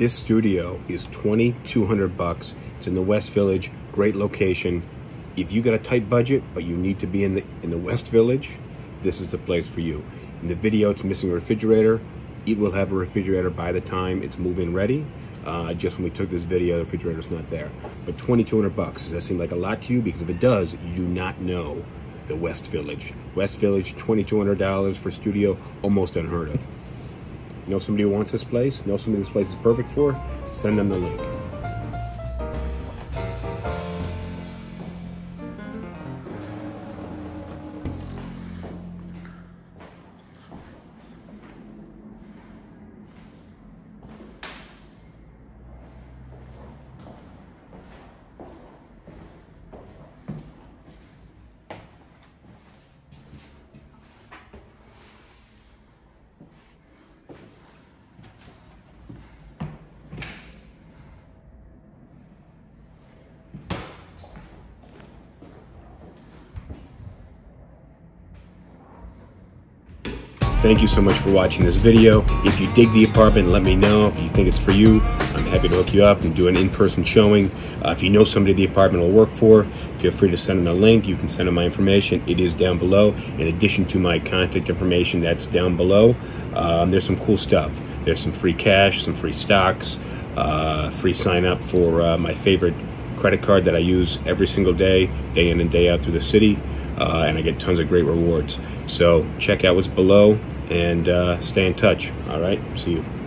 This studio is $2,200. It's in the West Village, great location. If you got a tight budget, but you need to be in the West Village, this is the place for you. In the video, it's missing a refrigerator. It will have a refrigerator by the time it's move-in ready. Just when we took this video, the refrigerator's not there. But $2,200, does that seem like a lot to you? Because if it does, you do not know the West Village. West Village, $2,200 for studio, almost unheard of. Know somebody who wants this place? Know somebody this place is perfect for? Send them the link. Thank you so much for watching this video. If you dig the apartment, let me know. If you think it's for you, I'm happy to hook you up and do an in-person showing. If you know somebody the apartment will work for, feel free to send them a link. You can send them my information. It is down below. In addition to my contact information, that's down below. There's some cool stuff. There's some free cash, some free stocks, free sign up for my favorite credit card that I use every single day in and day out through the city. And I get tons of great rewards. So check out what's below and stay in touch. All right, see you.